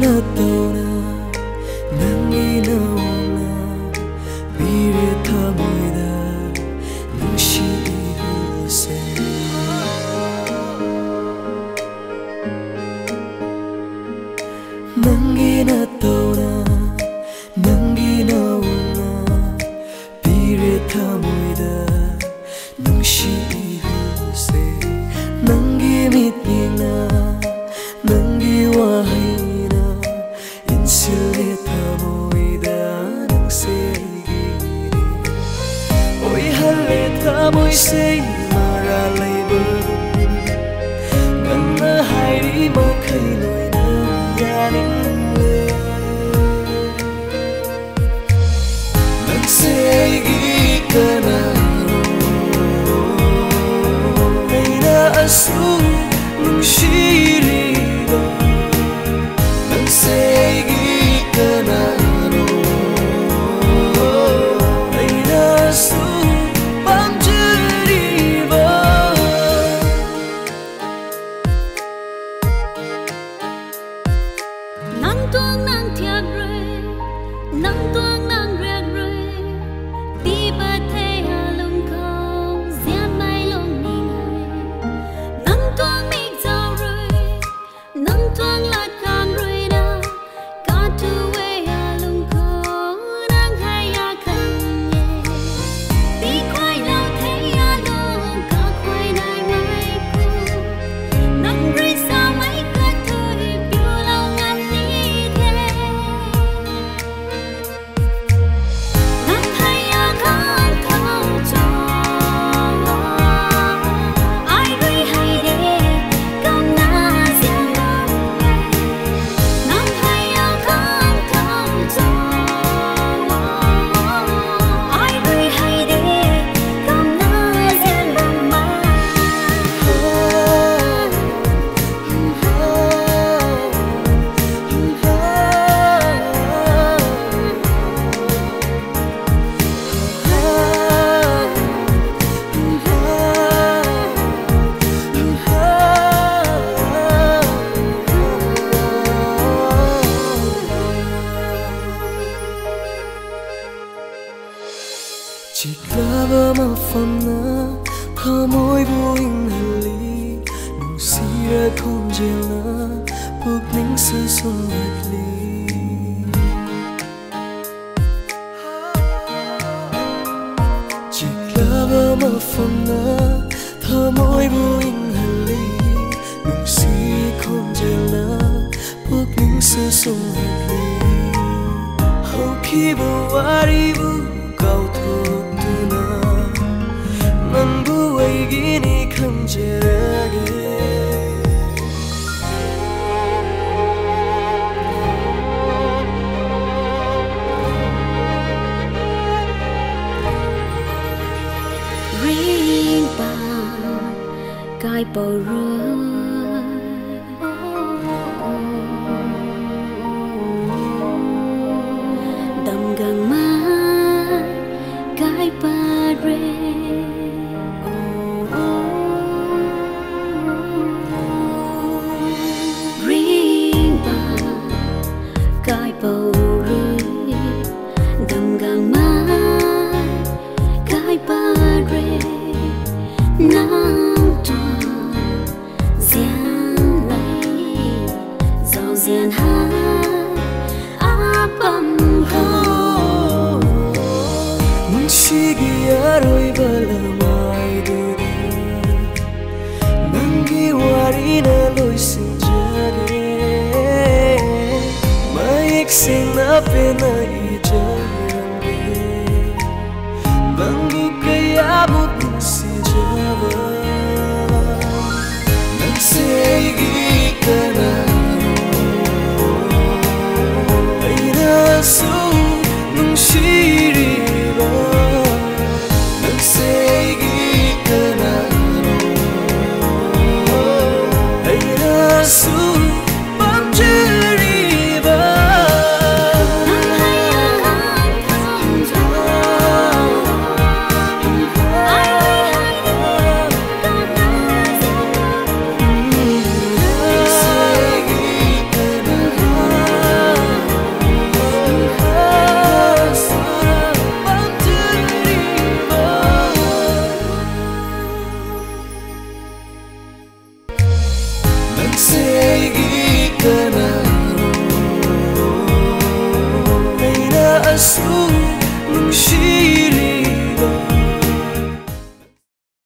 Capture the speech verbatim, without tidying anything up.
na tauna nangi na ona pire thamoida nungshi huse nangi na tauna nangi na ona pire thamoida nungshi huse nangi mitna nangi wahina insile thamoida nangse eige oi halle thamoi se mara leibu nangna hairi makhai loina yaningle nangse eige kanano meira asu nungshiriba nangse eige kanano meira asu pamjariba nang tuang nang thiak rơi nang tuang nang riat rơi ti ba the halung khong zian mai long ning nang tuang mig zao rơi nang tuang la kan rơi na ka tu we halung khong nang hai ya khan ye ti khoai lao the ya long ka khoai nai mai ku nang rơi sa mai ka thôi piu lao ngam ni the nang hai ya khan thong cho ai rơi hai de kam na zian long nang hai ya khan thong cho ai rơi hai de kam na zian long ma Chiklaba mafana thamoi buing hali nungsira khonjela pukning sa sumatli Chiklaba mafana thamoi buing hali nungsira khonjela pukning sa sumatli Haukibu waribu kau thokduna nanbu aigini khanjerage ring ba kai po rơi đầm gang mai kai pa re ring ba kai po rơi đầm gang mai kai pa re nang tuang zian lai giàu zian ha apam ho Shigi aroi balamai dura nangi warina loi sinjage maik sina pena ijange bangu kaya mutun sijava nangse eige kanano meira asu nungshiriba nangse eige kanano meira asu pamjariba nang hai ya khan thong cho ai rơi hai de kam na zian long nangse eige kanano Nangse Eige Kanano Aina asu nungshili